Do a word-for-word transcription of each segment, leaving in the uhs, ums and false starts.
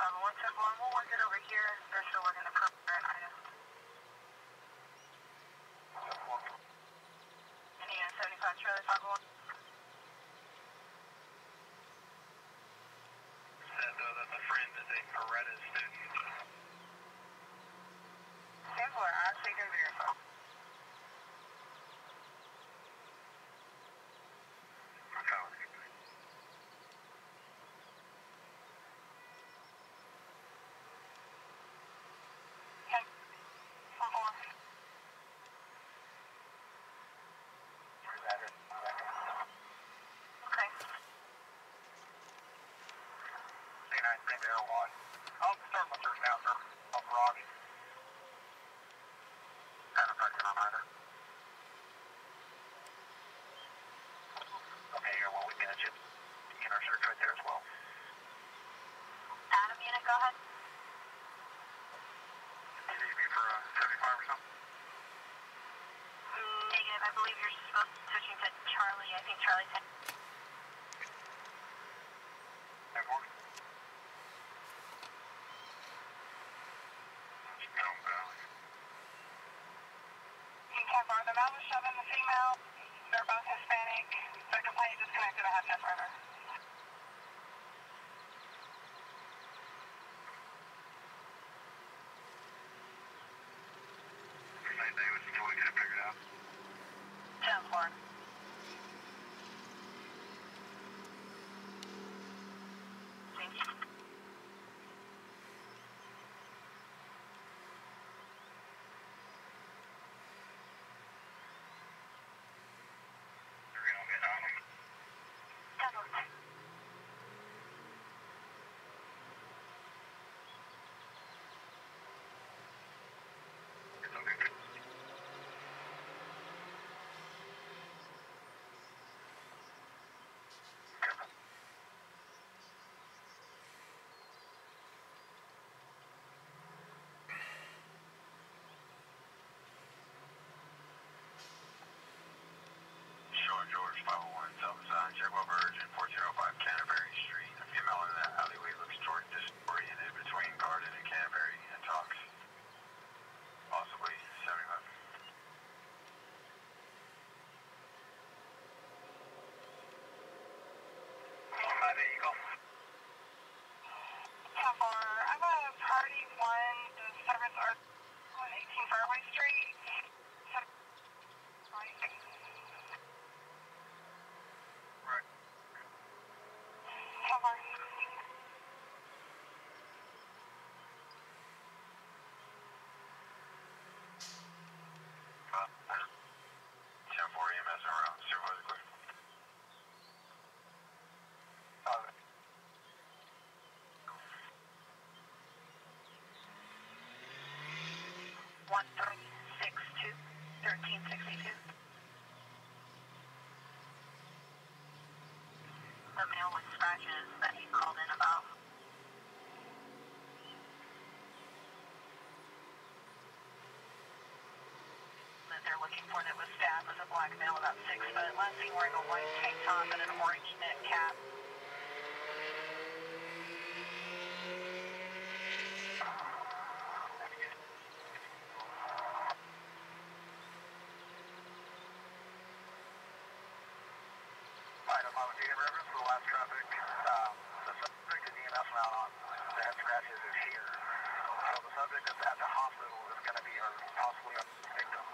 problem. One ten one, we'll work it over here. They're still working the Parmer and item. Indiana seventy-five, Charlie five one. Said though that the friend is a Coretta student. ten four, I'll take over your phone. I'll start my search now, sir. I'm Robbie. Kind of pressing on either. Okay, here, well, we can you. Begin our search right there as well. Adam unit, go ahead. T V for uh, seventy-five or something? Mm, negative, I believe you're supposed to be switching to Charlie. I think Charlie ten. ten four? ten four, the male was shoving the female. They're both Hispanic. The complaint disconnected. I have no further. Same day, was until we get it figured out. ten four. Thank you. George five oh one, South Side, Jaguar Virgin, fourteen oh five Canterbury Street. A female in that alleyway looks toward disoriented between Garden and Canterbury and talks. Possibly seventy-five. Hi, there you go. ten four, I have a party one, the service are on eighteen Fairway Street. Right. ten four. Uh, ten four E M S around, supervisor clear. Uh, one three six two, thirteen sixty-two. The male with scratches that he called in about. That they're looking for that was stabbed was a black male about six foot, last seen wearing a white tank top and an orange knit cap. Item, I would need a reference for the last traffic. Um, the subject is E M S now on the head scratches is here. So the subject that's at the hospital is going to be our possibly our victim.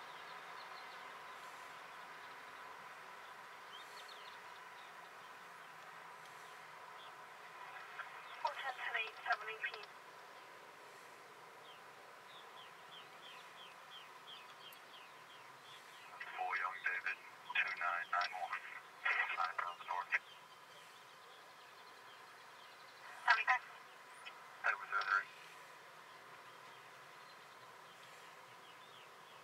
four ten to eight, seven eighteen. Full Young David, two nine nine one. nine from the north. seventy-five. That was the other.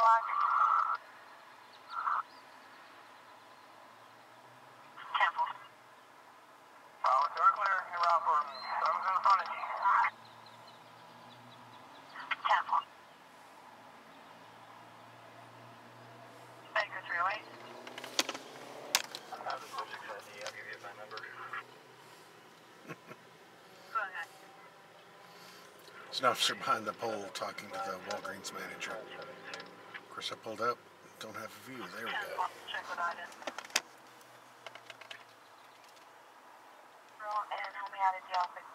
block. Temple. Uh, it's very clear. You're out for seven's in front of you. Temple. Baker three oh eight. I have the six I D. I'll give you my number. Go ahead. There's an officer behind the pole talking to the Walgreens manager. Of course, I pulled up. Don't have a view. There we go. Check with Iden. And help me out at the office.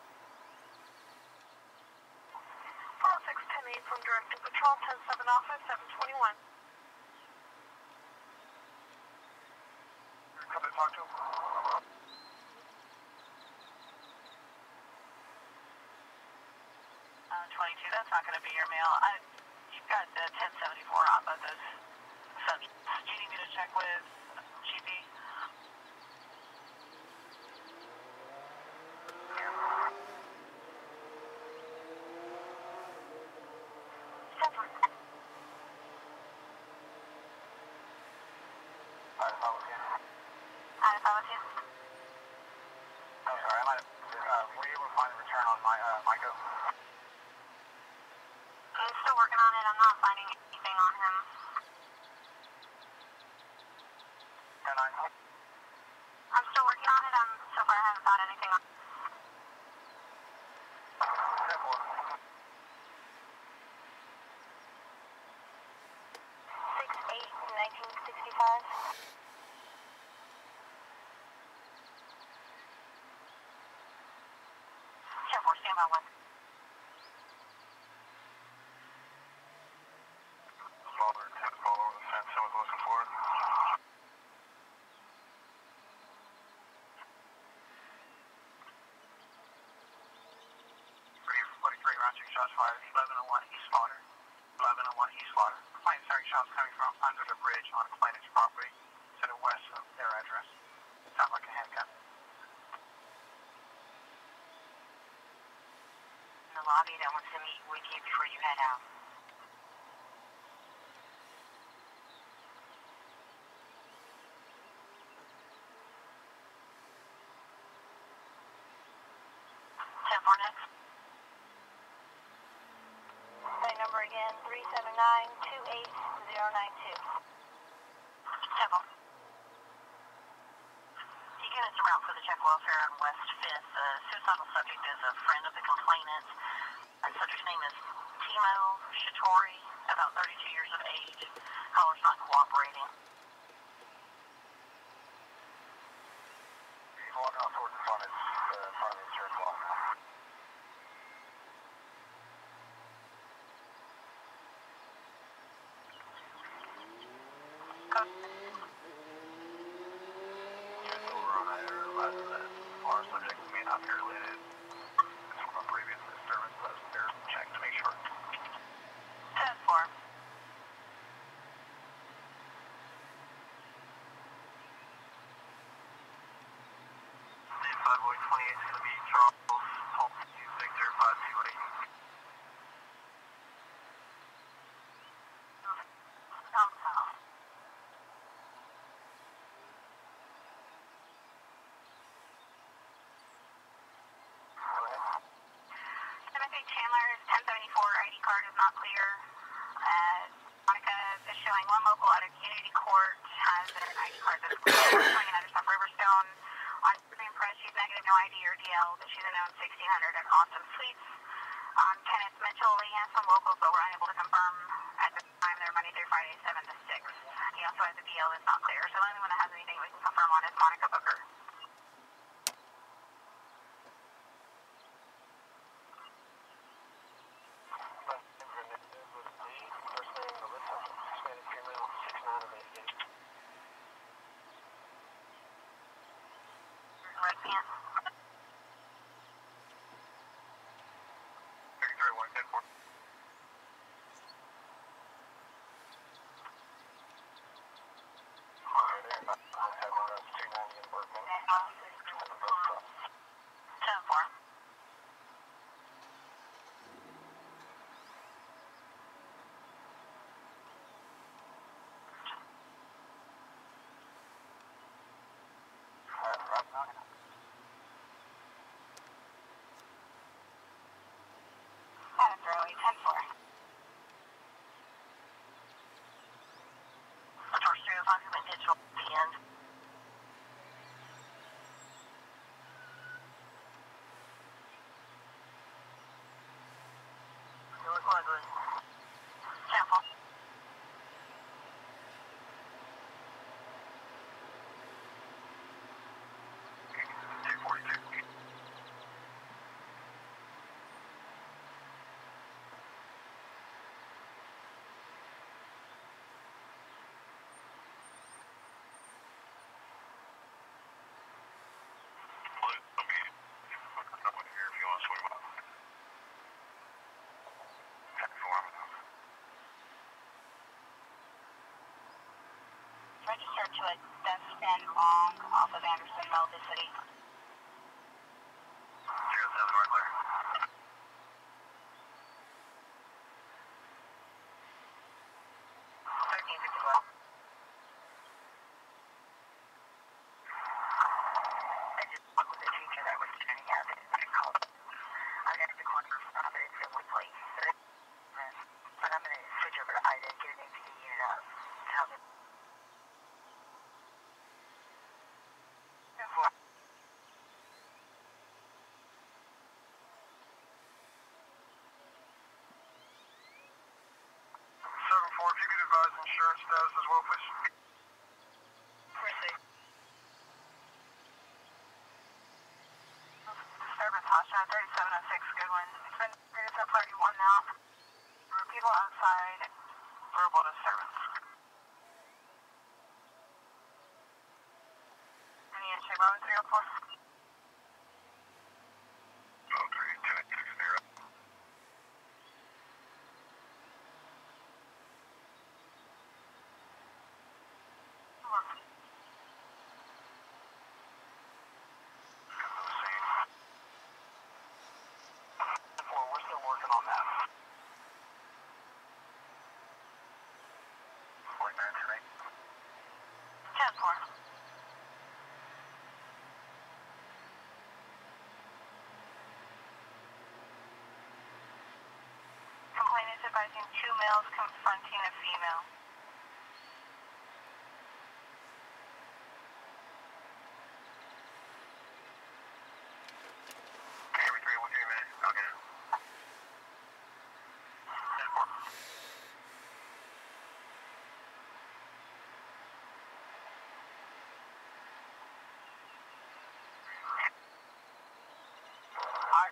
four six ten eight from Director Patrol, ten seven office, seven twenty-one. Come and talk to him. Uh, twenty-two, that's not going to be your mail. I, you've got the ten seventy-four on both those subjects. Do you need me to check with G P? Alright, if I was here. I follow you. I'm sorry, I might have, uh, were you able to find a return on my, uh, Micah? I'm still working on it. I'm not finding anything on him. ten nine. I'm still working on it. Um, so far I haven't found anything on ten four. six eight nineteen sixty-five. ten four, stand by one. Smaller, ten fall over the fence, someone's looking for it. forty-three round six shots fired, eleven oh one East Slaughter. eleven oh one East Slaughter. Complaint starting shots coming from under the bridge on complainant's property to the west of their address. Sounds like a handcuff. In the lobby that wants to meet with you before you head out. ten four next. Same number again, three seven nine two eight zero nine two. Temple. Deacon, it's a route for the check welfare on West fifth. The suicidal subject is a friend of the complainant. The subject's name is Timo Shitori, about thirty-two years of age. Caller's not cooperating. He's walking off towards the front of, uh, front of the church block now. Go. Just over on that area, less than that. Our subject may not be related. It's from a previous disturbance, but they're checking to make sure. ten four. five boy twenty-eight is going to be Charles Holt, Victor five two eight. Down south. Timothy Chandler's ten seventy-four I D card is not clear. Uh, Monica is showing one local at a community court has an I D card that's clear. Showing another stuff Riverstone. On screen press, she's negative, no I D or D L, but she's a known sixteen hundred at Austin Suites. Um, Kenneth Mitchell, Lee has some locals, but we're unable to confirm at the time. They're Monday through Friday, seven to six. He also has a D L that's not clear, so the only one that has anything we can confirm on is Monica Booker. Right pants. thirty-three one ten four. ten four. a death stand long off of Anderson, Melville City. zero seven, we're clear. thirteen fifty-one. I just spoke with the teacher that was turning out at the college. I got the corner of it, it's in Weekly. But I'm going to switch over to Ida and get an A P D unit up. Tell them. seven four, if you could advise insurance status as well, please. Received. Disturbance hostile, thirty-seven oh six, Goodwin. It's been rated to party one now. There are people outside, verbal disturbance. Any issue, Robin three oh four? oh three, ten six zero. We're still working on that. forty-nine tonight. ten four. Complainant advising two males confronting a female. Every three one three minutes. Okay. ten four. I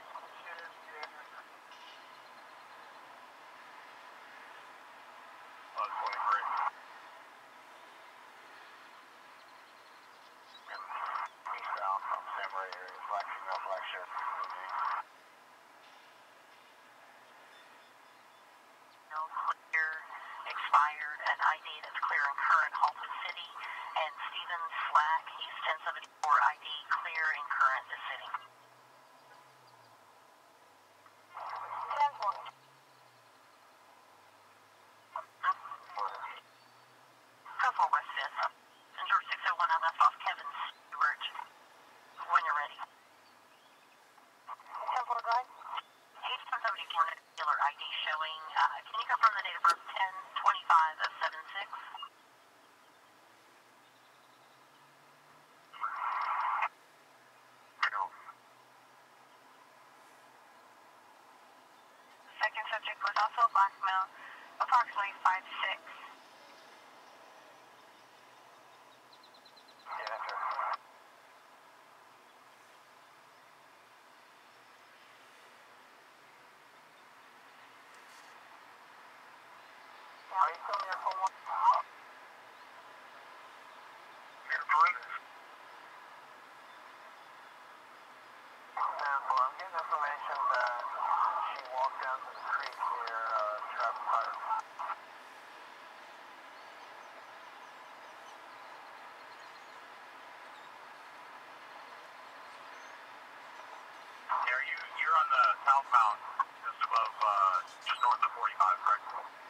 Uh, twenty-three. Eastbound from Samurai area, black female, black shirt. No clear, expired, an I D that's clear and current, Halton City, and Stephen Slack, East ten seventy-four I D, clear and current, the city. ten four. ten four West fifth. And George six oh one, I left off Kevin Stewart. When you're ready. ten four, go ahead. H ten seventy-four, dealer I D showing. Uh, can you confirm the date of birth? ten twenty-five of seventy-six. Second subject was also a black male, approximately five six. Yeah, that's right. Are you still there for one? Near perimeter. ten four, I'm getting information that she walked down to the creek near uh, Travis Tire. Yeah, you, you're on the southbound, just above, uh, just north of forty-five, correct?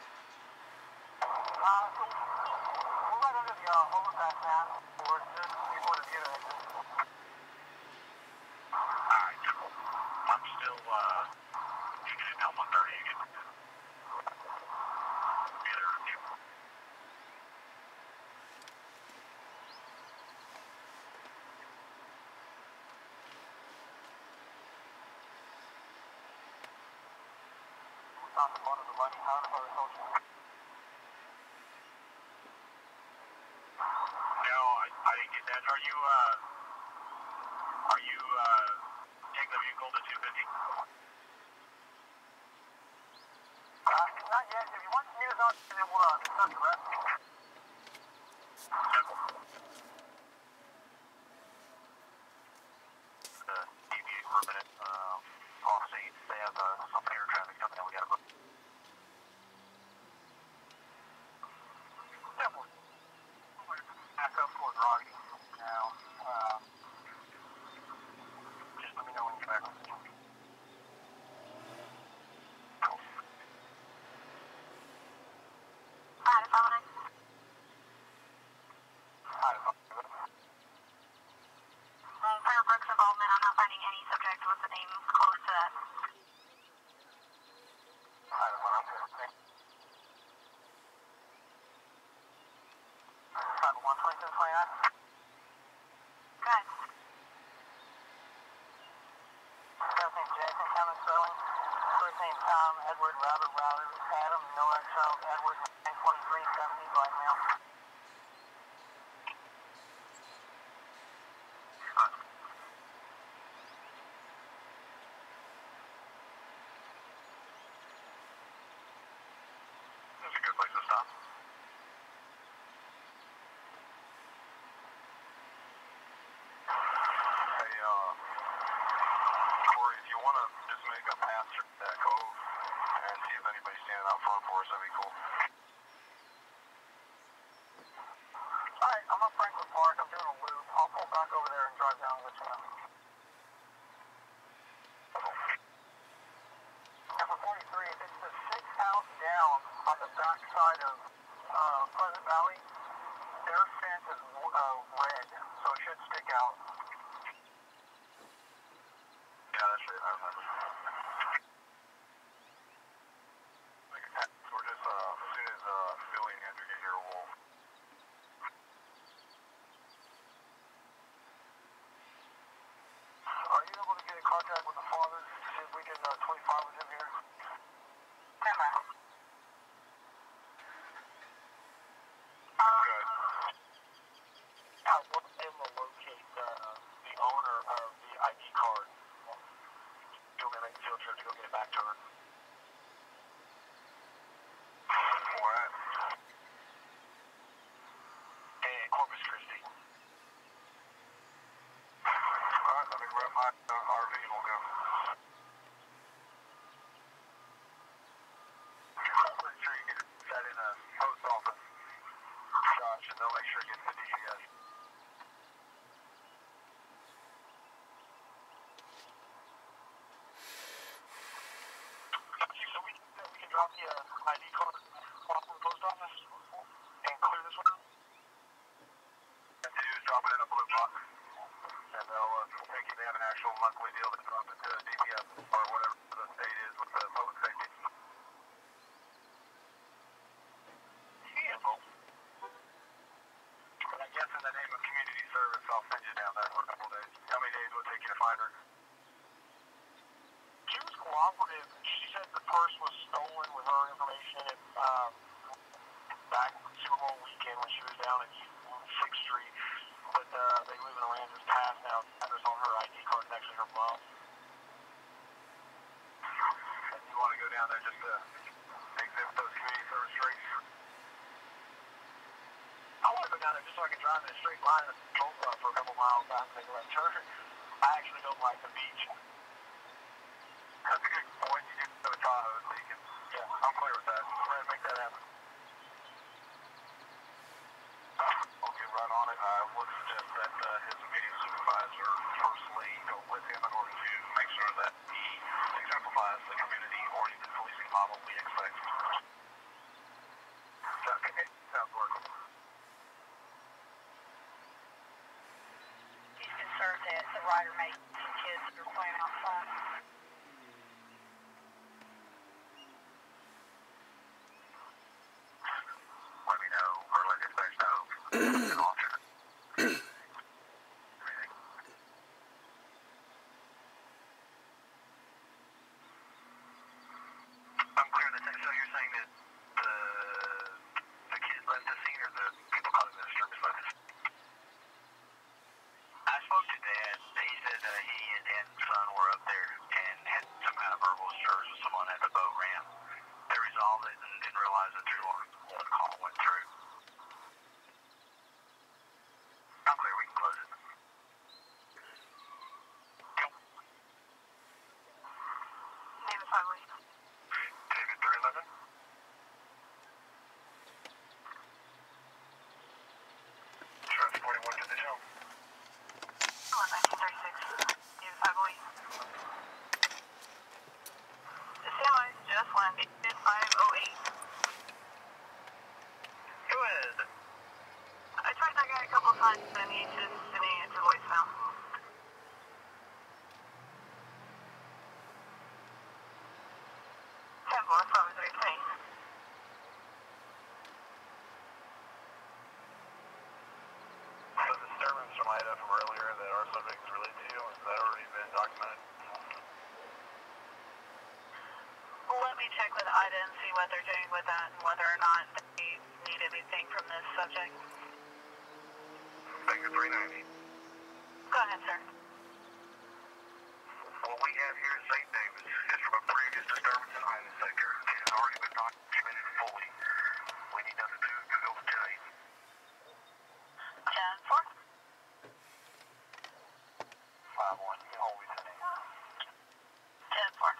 Uh, so we're right under the uh, overpass now. We're just before the theater exit. Alright, I'm still, uh, you can help on thirty again. Either of you. Stop the bottom of the running power for the social. No, I, I didn't get that. Are you, uh, are you, uh, taking the vehicle to two fifty? Uh, not yet. If you want to use on, then we'll uh, discuss the rest. Uh, deviate for a minute. Um, off scene. They have, uh, some air traffic coming in. We gotta move. Back up for Um, Edward, Robert, Robert, Adam, no X L, Edward, nine twenty-three seventy, black male. That's a good place to stop. Hey, uh, Corey, if you want to just make a pass through that cove and see if anybody's standing out front for us, that'd be cool. Alright, I'm up Franklin Park, I'm doing a loop. I'll pull back over there and drive down with you. And for forty-three, it's the sixth house down on the back side of uh, Pleasant Valley. Their fence is uh, red, so it should stick out. Yeah, that's right, I remember. Make a pass. We're just, uh, as soon as, uh, Billy and Andrew get here, we'll... Are you able to get in contact with the father to see if we can uh, twenty-five with him here? Good. I want him to locate uh, the owner of the I D card. Do you want me to make a field trip to go get it back to her? Where at? Hey, Corpus Christi. Alright, let me grab my uh, R V and we'll go. I'm pretty sure you can get that in a post office. Josh, and they'll make sure it gets to D G S. So we, we can drop the uh, I D card off in the post office and clear this one out? And to do is drop it in a blue box. And they'll uh, take it. They have an actual monthly deal to drop it to D P S or whatever the state is with the public safety. Beautiful. But I guess in the name of community service, I'll send you down there for a couple of days. How many days will it take you to find her? She was cooperative. She said the purse was stolen with her information in it um, back Super Bowl weekend when she was down at sixth Street. But uh, they live in Aransas Pass now. The address on her I D card is actually her mom. And you want to go down there just to exhibit those community service traits? I want to go down there just so I can drive in a straight line and control car for a couple miles back and make a left turn. I actually don't like the beach. That's a good point. You do go to Tahoe, so you can... Yeah, I'm clear with that. we're going to make that happen. I'll get right on it. I would suggest that uh, his immediate supervisor personally go with him in order to make sure that he exemplifies the community-oriented policing model we expect. Okay, sounds workable. He's concerned that the rider may some kids that are playing outside. Let me know, or let dispatch know. An alternate. Everything. I'm clear on the text. So you're saying that the the kids left the scene, or the people causing the disturbance left the scene? I spoke to Dad. He said that he and son were up there and had some kind of verbal exchange with someone at the boat ramp. They resolved it and didn't realize that their one call went through. I'm clear. We can close it. David Farley. David three eleven. Insurance forty-one to the show. nineteen thirty-six. David Farley. The semi just landed at five oh eight. Go ahead. I tried that guy a couple times and he just didn't answer voicemail. Temple, that's what I was going to say. The disturbance from Ida from earlier that our subject is related to, has that already been documented? Let me check with I D A and see what they're doing with that and whether or not they need anything from this subject? Sector three ninety. Go ahead, sir. What we have here in Saint Davis is from a previous disturbance in Island Sector. It has already been documented fully. We need nothing to to go to ten eight. ten four. five one, always ten eight. ten four.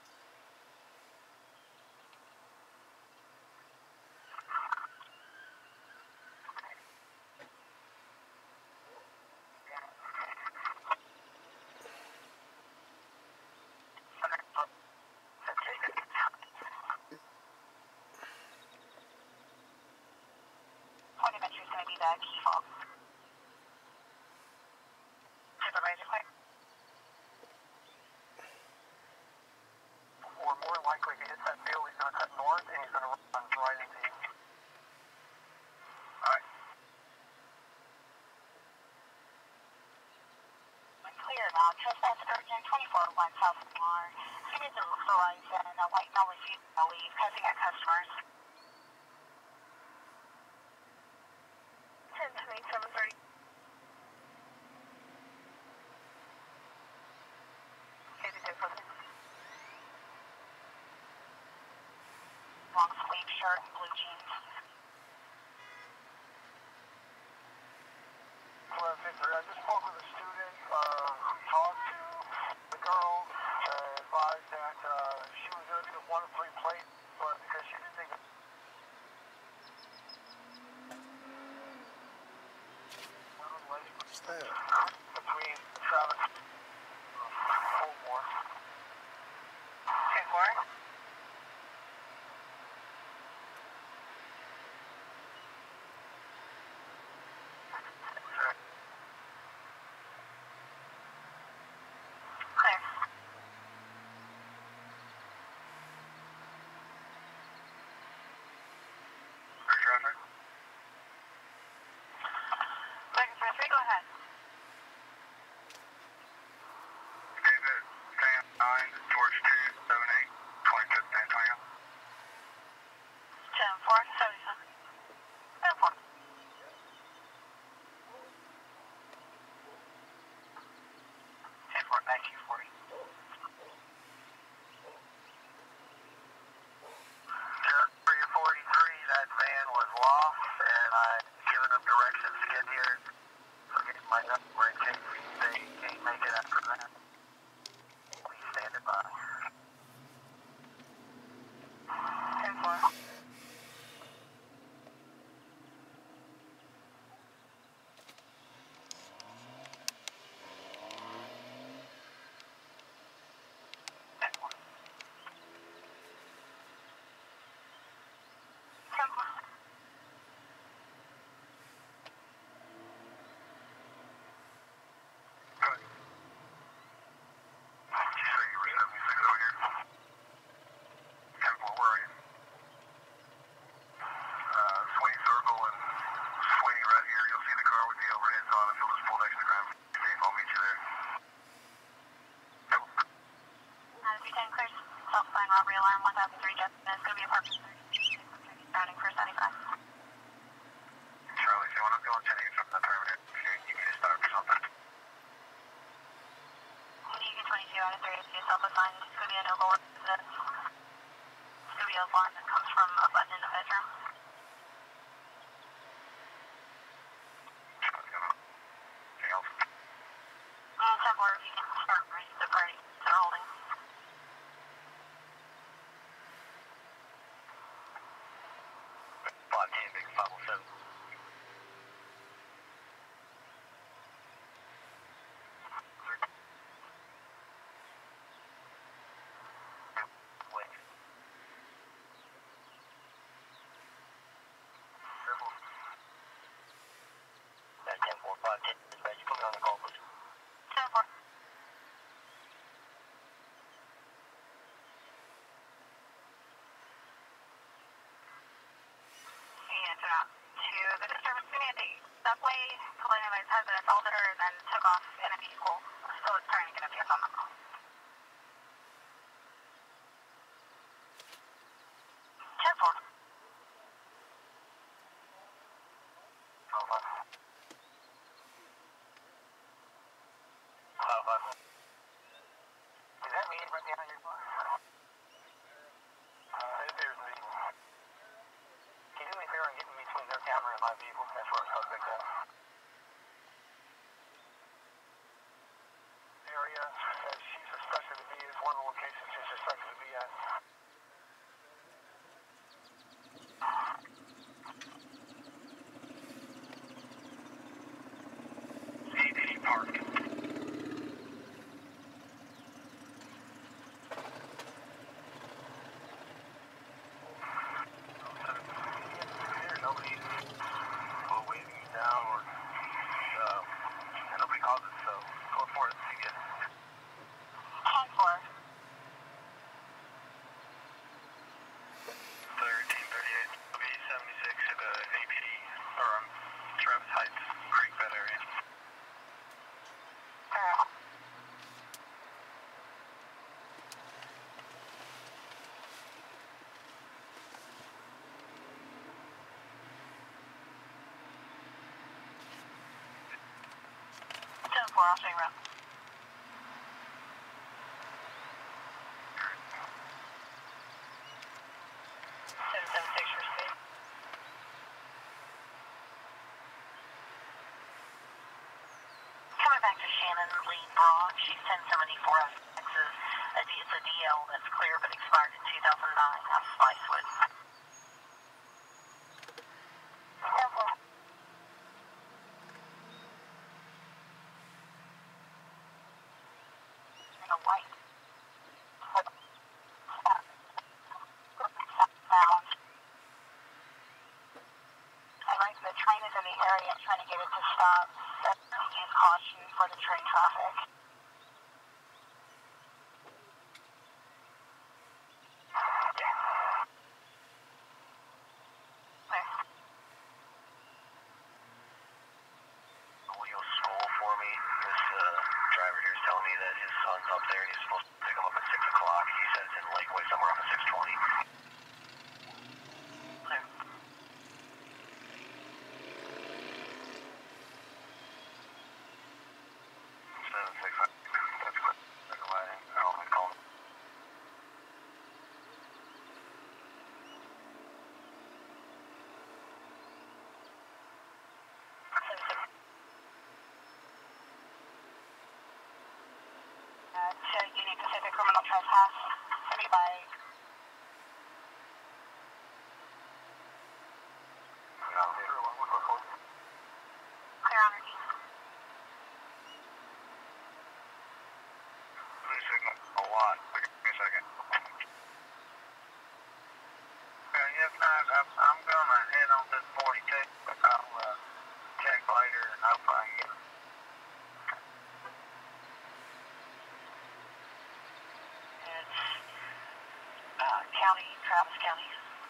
Point of entry is going to be the key fob. Supervisor clear. Or more likely, if he hits that field, he's going to cut north and he's going to run right into you. Alright. Clear now. Trespass urgent twenty-four one South Lamar. Speed is Verizon. A white male refusing to leave. Passing at customers. ten to eight seven thirty. Okay, to go further. Long sleeve shirt and blue jeans. Well, Victor, I just spoke with a student uh, who talked to the girl, uh, advised that uh, she was going to be the one to three plate, but because she didn't think of What's that? between Travis and Fulmore. ten four. Clear. Clear traffic. Second for three, go ahead. David, Sam nine, George two, seven eight, twenty-fifth San Antonio. ten four, seventy-seven. ten four. ten four, nineteen forty. Territory forty-three, that van was lost, and I've given them directions to get here. So get my number in case they can't make it after that. Please stand by. ten four. ten four. Good. Did you say you were seventy-six over here? ten four, where are you? Uh, Sweeney Circle and Sweeney right here. You'll see the car with the overheads on it. You'll just pull next to the ground. Safe, I'll meet you there. nine three ten clear. Stop sign robbery alarm one thousand three Justin. It's going to be apartment thirty. Starting for seventy-five. Charlie, so when I'm going ten eight from the permanent, you, you need to start for something. You get twenty-two out of three. It's yourself assigned. It's going to be a noble residence. It's going to be a alarm that comes from a button in the bedroom. Anything else? And ten four, if you can start the party. They're holding. five ten, big five oh seven. Wait. That's ten four, five ten. Dispatch, put me on the call, please. ten four. And turn out to the disturbance unit at the subway. Collision by has been assaulted her and then took off in a vehicle. So it's trying to get a vehicle on the call. camera in my vehicle. That's where I picked up. Area that she's suspected to be is one of the locations she's suspected to be at. C D Park. Nobody's waving you down or uh, nobody calls it, so go for it. See ya. ten four. thirteen thirty-eight, B seventy-six at the A P D, or um, Travis Heights, Creek Bed area. Uh, ten four, I'll show you around. seven seven six for speed. Coming back to Shannon Lee Broad, she's ten seventy-four out of Texas. It's a D L that's clear but expired in two thousand nine out of Spicewood. In a white. Sound. And like the train is in the area, trying to get it to stop. Use caution for the train traffic. Will you scroll for me? This uh, driver here is telling me that his son's up there and he's supposed to pick him up at six o'clock. He said it's in Lakeway somewhere off of six twenty. seven six, that's quick. Second lighting. I'll be calling. Uh, to Union Pacific criminal trespass. Anybody? Clear on her east. Please signal a lot. Give me a second. Okay, if not, I'm, I'm gonna head on this forty-two. I'll uh, check later and I'll find you. It's uh, county, Travis County.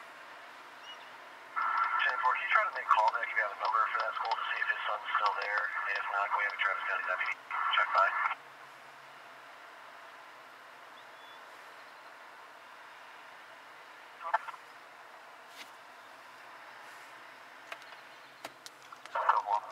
ten four, can you try to make a call back if you have a number for that school to see if his son's still there? And if not, can we have a Travis County deputy check by? Go on.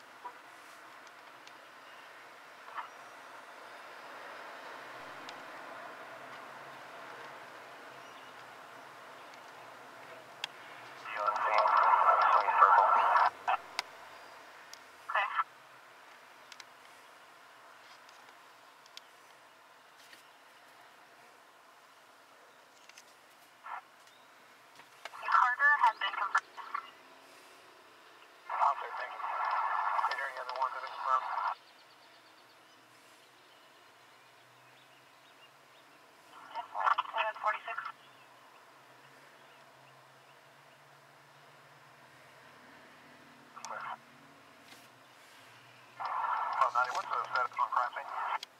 You on scene? Swing circle. Okay. Carter has been confirmed. Okay, thank you. Is there any other ones that are confirmed? seven forty-six. Oh, ninety, what's the status on crime scene?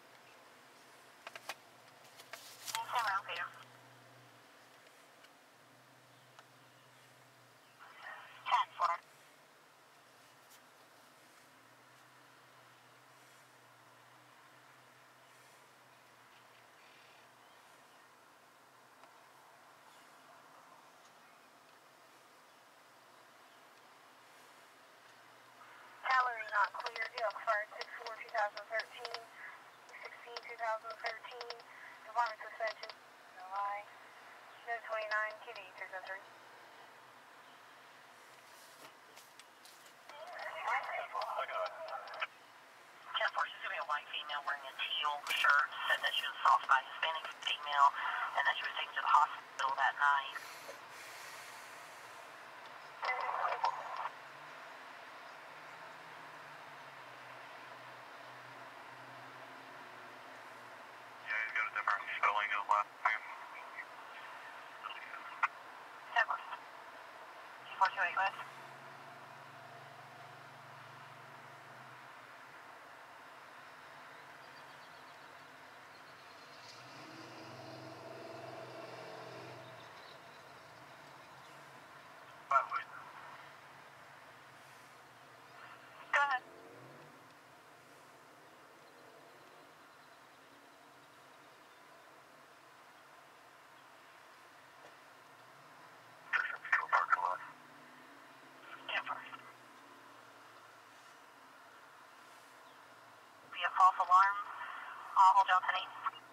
Same around Peter. ten four. Gallery not clear. Deal expired six four two thousand thirteen. sixteen two thousand thirteen. Department suspension. July. twenty-nine, Kitty, six oh three. report, said that she was assaulted by a Hispanic female and that she was taken to the hospital that night. Yeah, he's got a different spelling of last name. four two eight West. Go ahead. Distance to a parking lot. ten four. Be a false alarm. I'll hold y'all ten eight.